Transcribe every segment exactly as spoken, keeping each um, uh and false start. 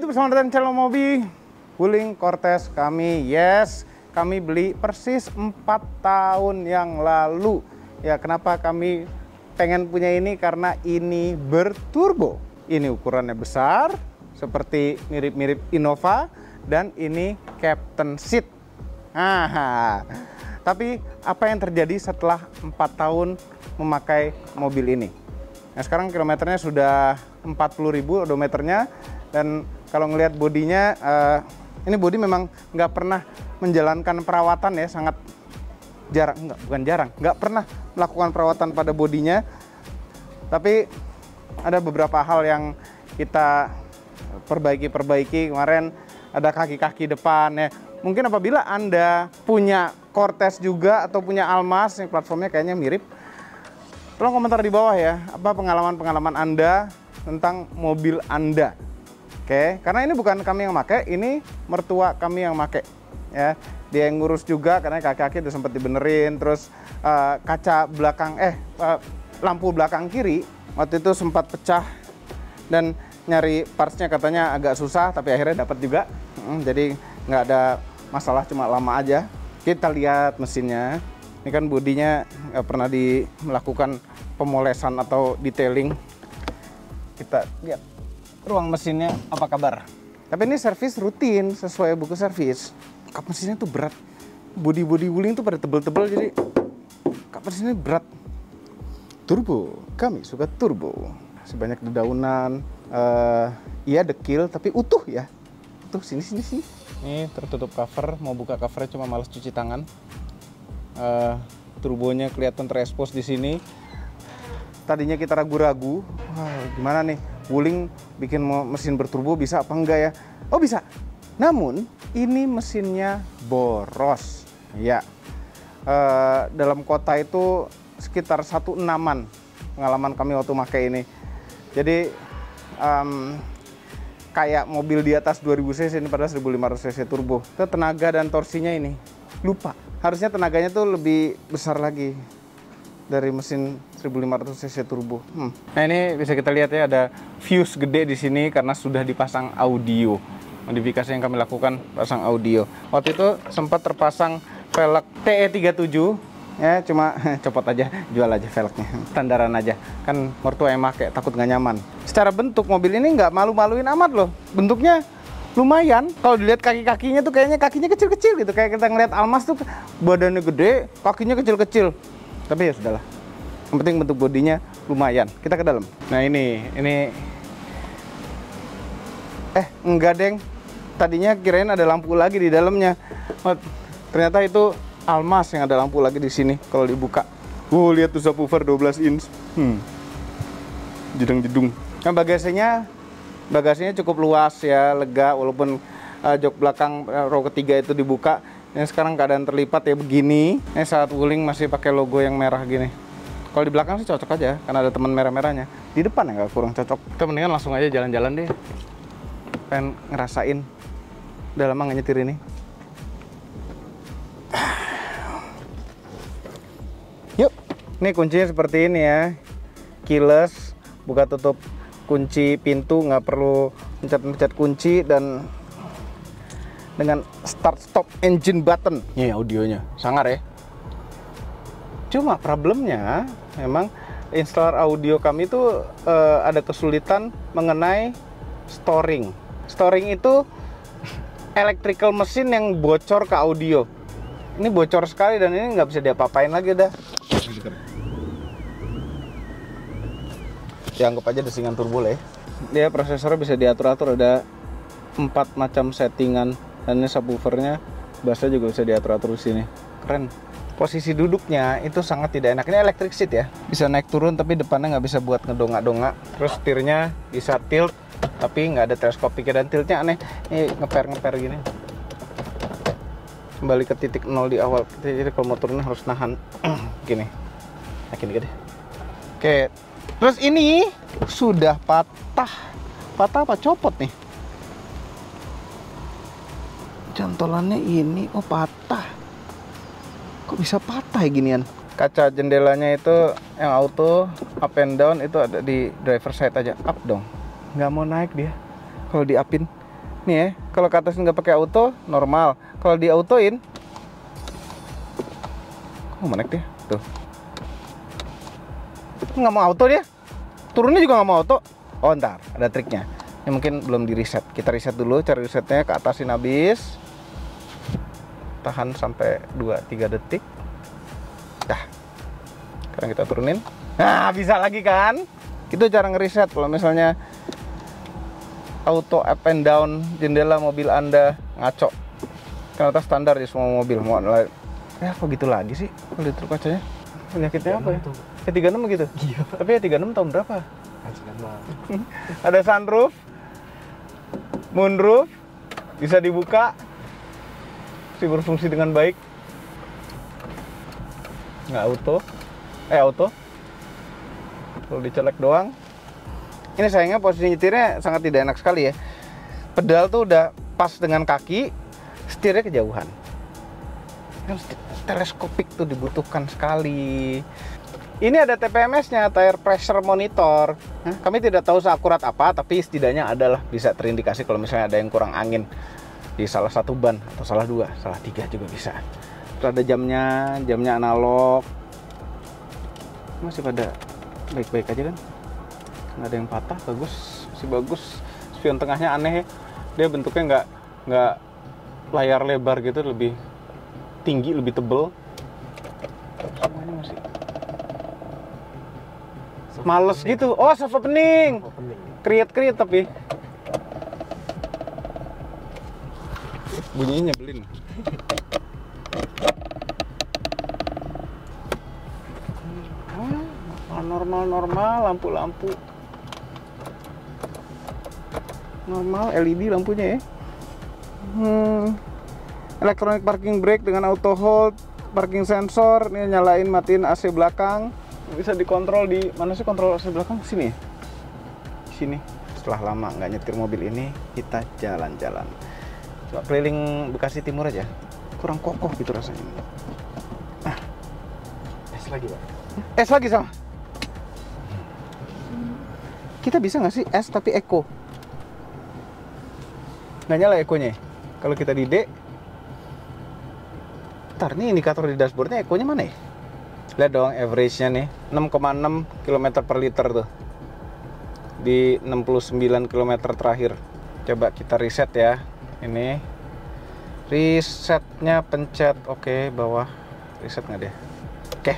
bersama dengan channel Mobi. Wuling Cortez kami, yes, kami beli persis empat tahun yang lalu. Ya, kenapa kami pengen punya ini? Karena ini berturbo. Ini ukurannya besar, seperti mirip-mirip Innova, dan ini Captain Seat. Ah, tapi apa yang terjadi setelah empat tahun memakai mobil ini? Nah, sekarang kilometernya sudah empat puluh ribu odometernya, dan kalau ngelihat bodinya, uh, ini bodi memang nggak pernah menjalankan perawatan ya, sangat jarang, enggak, bukan jarang, nggak pernah melakukan perawatan pada bodinya. Tapi ada beberapa hal yang kita perbaiki-perbaiki. Kemarin ada kaki-kaki depan ya. Mungkin apabila Anda punya Cortez juga atau punya Almas yang platformnya kayaknya mirip, tolong komentar di bawah ya, apa pengalaman-pengalaman Anda tentang mobil Anda. Oke, karena ini bukan kami yang pakai, ini mertua kami yang pakai ya. Dia yang ngurus juga karena kaki-kaki itu sempat dibenerin, terus uh, kaca belakang eh uh, lampu belakang kiri waktu itu sempat pecah dan nyari partsnya katanya agak susah, tapi akhirnya dapat juga. Hmm, jadi nggak ada masalah, cuma lama aja. Kita lihat mesinnya. Ini kan bodinya nggak pernah di melakukan pemolesan atau detailing. Kita lihat ruang mesinnya apa kabar. Tapi ini servis rutin sesuai buku servis. Kap mesinnya tuh berat. Bodi-bodi Wuling tuh pada tebel-tebel, jadi kap mesinnya berat. Turbo, kami suka turbo. Sebanyak dedaunan, uh, iya dekil tapi utuh ya. Tuh sini sini sini. Ini tertutup cover, mau buka covernya cuma males cuci tangan. Uh, turbonya kelihatan terekspos di sini. Tadinya kita ragu-ragu, wah gimana nih Wuling bikin mesin berturbo bisa apa enggak ya? Oh bisa. Namun ini mesinnya boros. Ya. Uh, dalam kota itu sekitar satu enaman pengalaman kami waktu pakai ini. Jadi um, kayak mobil di atas dua ribu cc, ini padahal seribu lima ratus cc turbo. Itu tenaga dan torsinya ini lupa. Harusnya tenaganya tuh lebih besar lagi dari mesin seribu lima ratus cc turbo. Hmm. Nah, ini bisa kita lihat ya, ada fuse gede di sini karena sudah dipasang audio. Modifikasi yang kami lakukan pasang audio. Waktu itu sempat terpasang velg T E tiga puluh tujuh. Ya, cuma copot aja, jual aja velgnya, standaran aja. Kan mertua yang pakai, takut nggak nyaman. Secara bentuk mobil ini nggak malu-maluin amat loh. Bentuknya lumayan. Kalau dilihat kaki-kakinya tuh kayaknya kakinya kecil-kecil gitu. Kayak kita ngeliat Almas tuh badannya gede, kakinya kecil-kecil. Tapi ya sudahlah. Yang penting bentuk bodinya lumayan. Kita ke dalam. Nah ini, ini, eh enggak deng. Tadinya kirain ada lampu lagi di dalamnya. Oh, ternyata itu Almas yang ada lampu lagi di sini kalau dibuka. Wow, lihat tuh subwoofer dua belas inch. Hmm. Jedung-jedung. Nah, bagasinya bagasinya cukup luas ya, lega walaupun uh, jok belakang uh, row ketiga itu dibuka. Ini sekarang keadaan terlipat ya begini. Ini saat Wuling masih pakai logo yang merah gini. Kalau di belakang sih cocok aja karena ada teman merah-merahnya. Di depan ya nggak kurang cocok. Kita mendingan langsung aja jalan-jalan deh. Pengen ngerasain. Udah lama nggak nyetir ini. Yuk, ini kuncinya seperti ini ya, keyless, buka tutup kunci pintu, nggak perlu mencet-mencet kunci, dan dengan start stop engine button. Ini audionya, sangar ya. Cuma problemnya, memang installer audio kami itu uh, ada kesulitan mengenai storing. Storing itu electrical mesin yang bocor ke audio. Ini bocor sekali dan ini nggak bisa diapa-apain lagi dah. Ya anggap aja desingan turbo lah ya. Dia prosesornya bisa diatur-atur, ada empat macam settingan, dan ini subwoofernya bassnya juga bisa diatur-atur di sini. Keren. Posisi duduknya itu sangat tidak enak. Ini electric seat ya, bisa naik turun tapi depannya nggak bisa buat ngedongak-dongak. Terus setirnya bisa tilt tapi nggak ada teleskopik, dan tiltnya aneh. Ini ngeper-ngeper gini. Kembali ke titik nol di awal. Jadi kalau motornya harus nahan gini. Nah, gini gede. Oke. Terus ini sudah patah. Patah apa copot nih? Cantolannya ini oh patah. Kok bisa patah ya ginian? Kaca jendelanya itu yang auto up and down itu ada di driver side aja. Up dong. Nggak mau naik dia kalau di upin. Nih ya, kalau ke atas nggak pakai auto, normal. Kalau di autoin, oh menek dia, tuh. Nggak mau auto dia. Turunnya juga nggak mau auto. Oh ntar, ada triknya. Ini mungkin belum di reset. Kita reset dulu, cari resetnya, ke atasin habis. Tahan sampai dua tiga detik. Dah. Sekarang kita turunin. Nah, bisa lagi kan? Itu cara ngereset kalau misalnya auto up and down jendela mobil Anda ngaco. Karena standar di semua mobil. Mau ya kok gitu lagi sih kalau di truk kacanya? Penyakitnya apa ya? E tiga enam begitu? Iya. Tapi E tiga enam tahun berapa? Ada sunroof, moonroof, bisa dibuka, masih berfungsi dengan baik. Nggak auto, eh auto. Kalau dicolek doang. Ini sayangnya posisi nyetirnya sangat tidak enak sekali ya. Pedal tuh udah pas dengan kaki, setirnya kejauhan. Teleskopik tuh dibutuhkan sekali. Ini ada T P M S-nya, tire pressure monitor. Nah, kami tidak tahu seakurat apa, tapi setidaknya adalah bisa terindikasi kalau misalnya ada yang kurang angin di salah satu ban atau salah dua, salah tiga juga bisa. Terus ada jamnya, jamnya analog. Masih pada baik-baik aja kan? Nggak ada yang patah, bagus, masih bagus. Spion tengahnya aneh ya, dia bentuknya nggak nggak layar lebar gitu, lebih tinggi, lebih tebel. Semuanya masih males gitu. Oh, soft opening. Kriet-kriet tapi bunyinya nyebelin. Normal-normal, lampu-lampu normal, L E D lampunya ya. Hmm. Electronic parking brake dengan auto hold, parking sensor, ini nyalain matiin A C belakang. Bisa dikontrol di mana sih kontrol A C belakang? Sini. Sini. Setelah lama nggak nyetir mobil ini, kita jalan-jalan. Coba keliling Bekasi Timur aja. Kurang kokoh gitu rasanya. Ah. Es lagi, Pak. Es lagi sama. Kita bisa nggak sih S tapi eco? Nggak nyala ekonya. Kalau kita di D, ntar nih indikator di dashboardnya ekonya mana ya? Lihat dong average-nya nih, enam koma enam kilometer per liter tuh di enam puluh sembilan kilometer terakhir. Coba kita reset ya. Ini resetnya pencet oke, bawah. Reset nggak deh? Oke.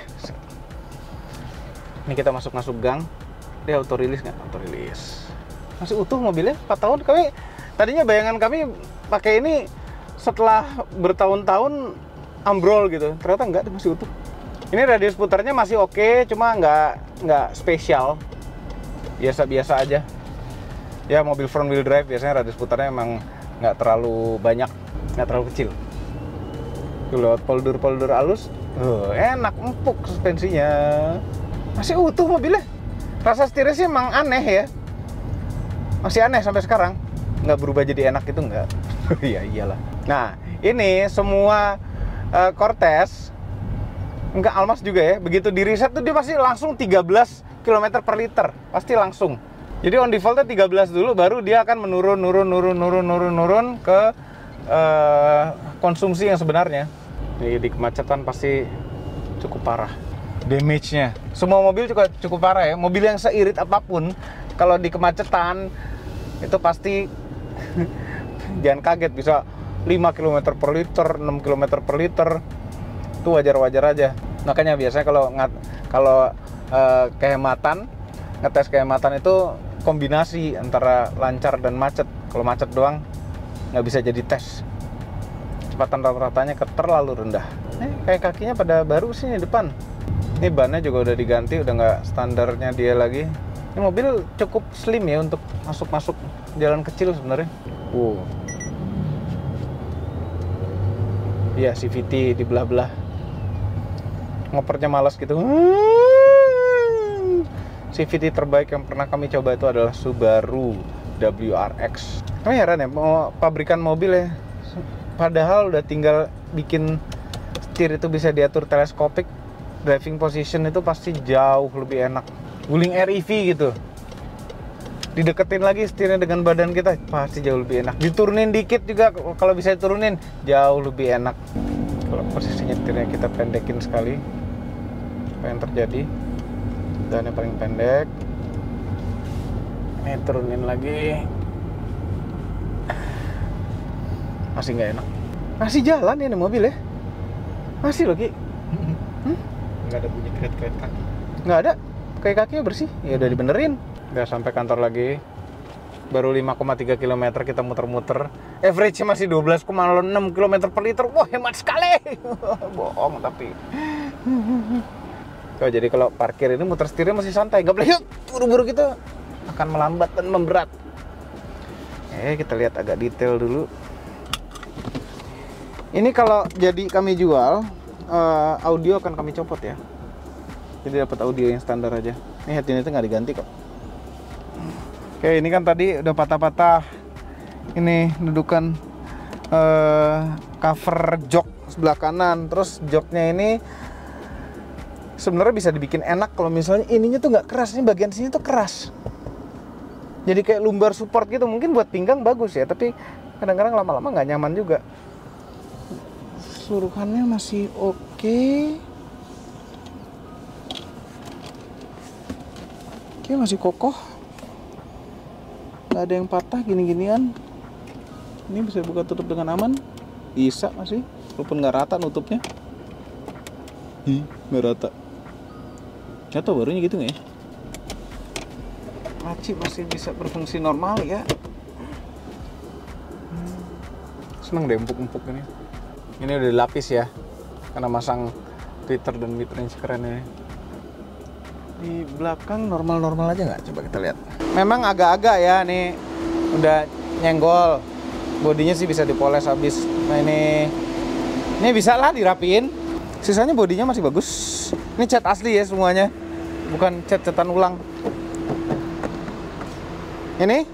Ini kita masuk-masuk gang. Dia auto rilis nggak? Auto rilis. Masih utuh mobilnya, empat tahun. Kami tadinya bayangan kami pakai ini setelah bertahun-tahun ambrol gitu. Ternyata enggak, masih utuh. Ini radius putarnya masih oke, cuma nggak nggak spesial. Biasa-biasa aja. Ya mobil front wheel drive biasanya radius putarnya emang nggak terlalu banyak, nggak terlalu kecil. Tuh lewat polder-polder halus, uh, enak, empuk suspensinya. Masih utuh mobilnya. Rasa setirnya sih emang aneh ya. Masih aneh sampai sekarang. Nggak berubah jadi enak gitu nggak. Iya iyalah. Nah ini semua uh, Cortez, nggak Almas juga ya. Begitu di reset tuh dia pasti langsung tiga belas kilometer per liter. Pasti langsung. Jadi on defaultnya tiga belas dulu, baru dia akan menurun, nurun, nurun, nurun, nurun, nurun ke uh, konsumsi yang sebenarnya. Jadi di kemacetan pasti cukup parah. Damage-nya. Semua mobil juga cukup parah ya. Mobil yang seirit apapun, kalau di kemacetan itu pasti jangan kaget bisa lima kilometer per liter, enam kilometer per liter. Itu wajar-wajar aja. Makanya biasanya kalau ngat, kalau uh, kehematan, ngetes kehematan itu kombinasi antara lancar dan macet. Kalau macet doang nggak bisa jadi tes. Kecepatan rata-ratanya terlalu rendah. Eh, kayak kakinya pada baru sih di depan. Ini bannya juga udah diganti, udah nggak standarnya dia lagi. Ini mobil cukup slim ya untuk masuk-masuk jalan kecil sebenarnya. Wow. Iya, C V T di belah-belah. Ngopernya malas gitu. C V T terbaik yang pernah kami coba itu adalah Subaru W R X. Kami heran ya, mau pabrikan mobil ya. Padahal udah tinggal bikin setir itu bisa diatur teleskopik. Driving position itu pasti jauh lebih enak. Wuling R E V gitu. dideketin lagi setirnya dengan badan kita, pasti jauh lebih enak. Diturunin dikit juga, kalau bisa diturunin jauh lebih enak. Kalau posisi nyetirnya kita pendekin sekali, apa yang terjadi? Dan yang paling pendek. Ini turunin lagi. Masih nggak enak. Masih jalan ini mobil ya. Masih loh, Ki. Hmm? Nggak ada bunyi keret-keret kaki. Nggak ada. Kayak kakinya bersih. Ya udah dibenerin. Udah sampai kantor lagi. Baru lima koma tiga kilometer kita muter-muter. Average-nya masih dua belas koma nol enam kilometer per liter. Wah, hemat sekali. Bohong tapi. Oh, jadi kalau parkir ini muter setirnya masih santai. Nggak boleh yuk, buru-buru kita akan melambat dan memberat. Eh, kita lihat agak detail dulu. Ini kalau jadi kami jual, uh, audio akan kami copot ya. Jadi dapat audio yang standar aja. Ini head unitnya nggak diganti kok. Oke, ini kan tadi udah patah-patah. Ini dudukan uh, cover jok sebelah kanan. Terus joknya ini sebenarnya bisa dibikin enak kalau misalnya ininya tuh nggak keras. Ini bagian sini tuh keras. Jadi kayak lumbar support gitu. Mungkin buat pinggang bagus ya, tapi kadang-kadang lama-lama nggak nyaman juga. Keseluruhannya masih oke. Okay. Oke, masih kokoh. Nggak ada yang patah gini-ginian. Ini bisa buka tutup dengan aman. Bisa masih, walaupun nggak rata nutupnya. Ih, nggak rata. Nggak tahu barunya gitu nggak ya? Laci masih bisa berfungsi normal ya. Hmm. Seneng deh empuk-empuk ini. Ini udah dilapis ya, karena masang tweeter dan mid-range keren ini. Di belakang normal-normal aja nggak? Coba kita lihat. Memang agak-agak ya, nih udah nyenggol. Bodinya sih bisa dipoles habis. Nah ini, ini bisa lah dirapiin. Sisanya bodinya masih bagus. Ini cat asli ya semuanya, bukan cat-catan ulang. Ini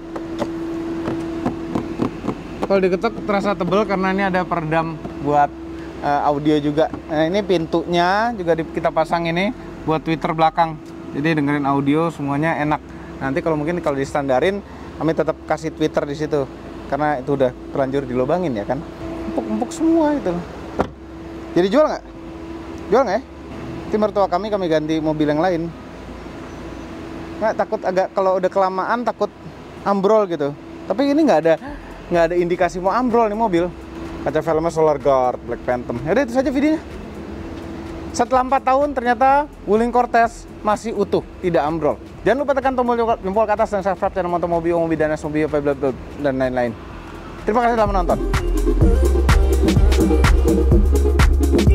kalau diketuk terasa tebel karena ini ada peredam buat uh, audio juga. Nah, ini pintunya juga di, kita pasang ini buat tweeter belakang. Jadi dengerin audio semuanya enak. Nanti kalau mungkin kalau distandarin kami tetap kasih tweeter di situ karena itu udah terlanjur dilobangin ya kan. Empuk-empuk semua itu. Jadi jual nggak? Jual nggak ya? Tim mertua kami kami ganti mobil yang lain. Nggak, takut agak kalau udah kelamaan takut ambrol gitu. Tapi ini nggak ada nggak ada indikasi mau ambrol nih mobil. Kaca filmnya Solar Guard, Black Phantom. Yaudah itu saja videonya. Setelah empat tahun ternyata Wuling Cortez masih utuh, tidak ambrol. Jangan lupa tekan tombol jempol ke atas dan subscribe channel Motomobil, Mobil Danas, Mobil, dan lain-lain. Terima kasih telah menonton.